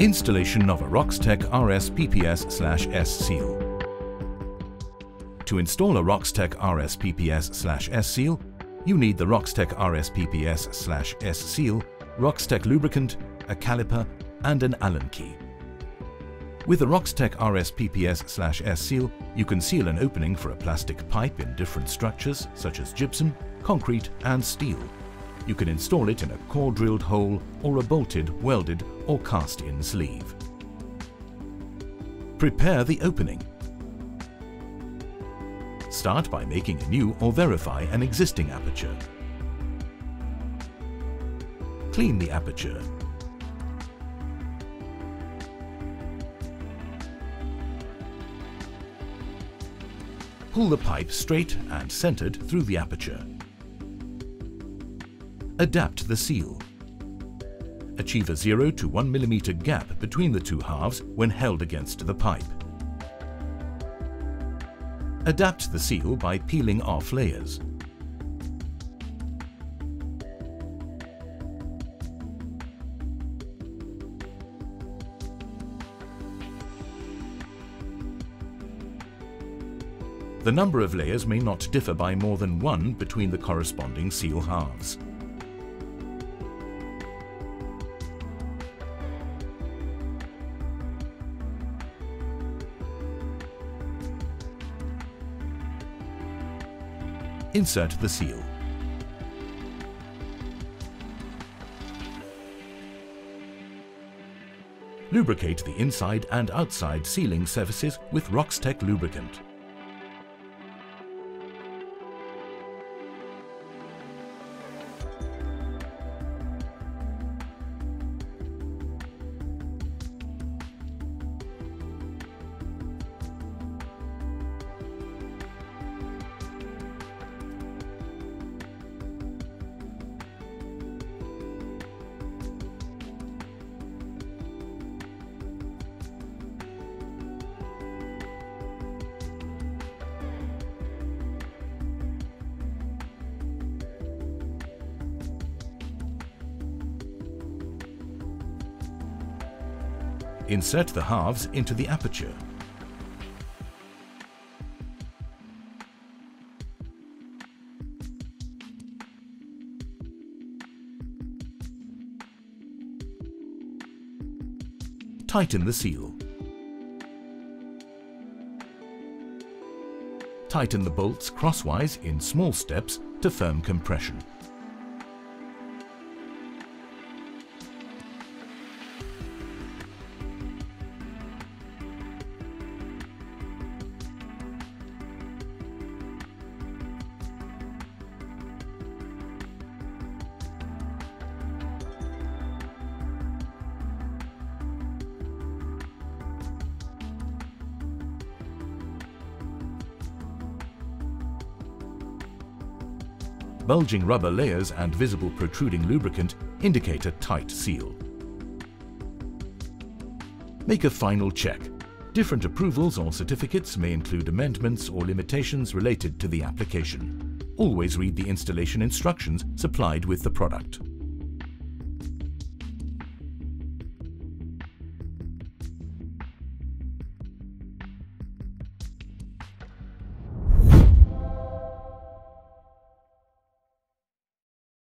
Installation of a Roxtec RS PPS/S seal. To install a Roxtec RS PPS/S seal, you need the Roxtec RS PPS/S seal, Roxtec lubricant, a caliper and an Allen key. With the Roxtec RS PPS/S seal, you can seal an opening for a plastic pipe in different structures such as gypsum, concrete and steel. You can install it in a core-drilled hole or a bolted, welded or cast-in sleeve. Prepare the opening. Start by making a new or verify an existing aperture. Clean the aperture. Pull the pipe straight and centered through the aperture. Adapt the seal. Achieve a 0 to 1 mm gap between the two halves when held against the pipe. Adapt the seal by peeling off layers. The number of layers may not differ by more than one between the corresponding seal halves. Insert the seal. Lubricate the inside and outside sealing surfaces with Roxtec lubricant. Insert the halves into the aperture. Tighten the seal. Tighten the bolts crosswise in small steps to firm compression. Bulging rubber layers and visible protruding lubricant indicate a tight seal. Make a final check. Different approvals or certificates may include amendments or limitations related to the application. Always read the installation instructions supplied with the product.